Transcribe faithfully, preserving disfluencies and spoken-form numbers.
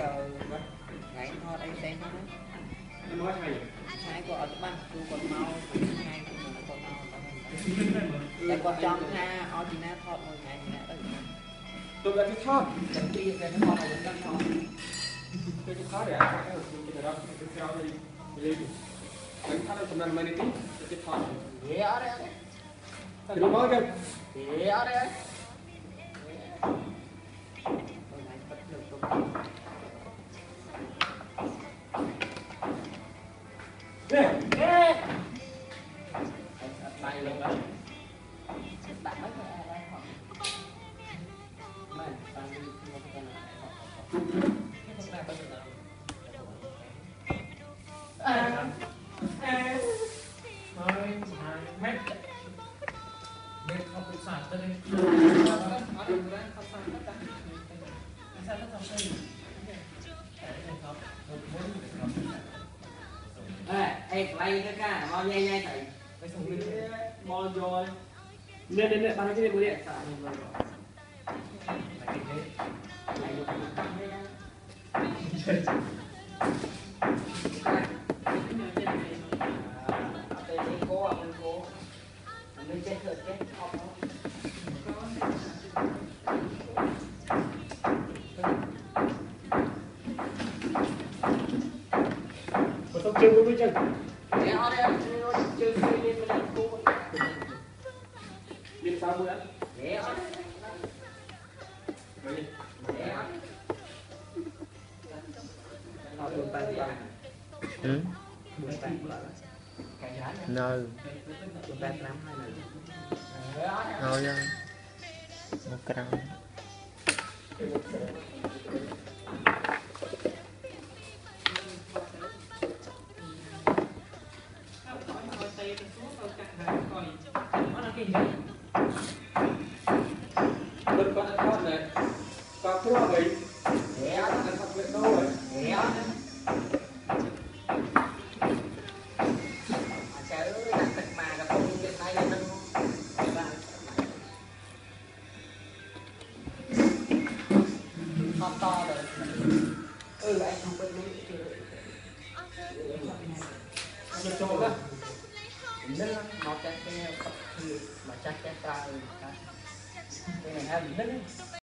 ngày thôi anh xem thôi đấy. Em nói hay. Hai con ở băng, tôi còn mau, hai con mà còn mau. Tại con trong ha, ở chị na thọt một ngày thì đã tôi đã thích thọt. chẳng đi về nó còn là những con thọt. Tôi thích thọt để ăn cái cái đó cái cái đó đi đi. Anh thọt trong năm mươi tí, tôi thích thọt. Dễ ở đây. Thì nó nói kìa. Dễ ở đây. Nè, nè. Bay luôn đó. Bạn mấy cái ở đây họ. Mày, bạn đi một cái này. Không ra bao giờ đâu. À. À. Thôi, hai mét. Nên không bị sạt tới đây. Ở đây ra không sạt tất cả. Sao nó không xây? Ê, ê, quay cái ca, mau nhanh nhanh thầy. Cái xong mình mau rồi. nè nè nè, bán cái gì bữa đi. Một tóc chân với chân. Để ở đây, chơi chơi lên lên cô. Đi sao bữa? Để ở đây. Để ở đây. Nó tuần tay ra. Ừ. Tuần tay lại. Nơi. Tuần tay lắm hay là. Ngồi nha. Một cái răng. Bên con ăn con này. Con thua rồi. Để Ăn ăn thật việc đâu rồi. để ở đây. Trời ơi, đặt thịt mà gặp con trên tay lên nó. To to rồi. Ừ, anh không biết đúng chưa. Được rồi đó. Nên nó chắc cái mà chắc cái tay cái này hay bị nứt.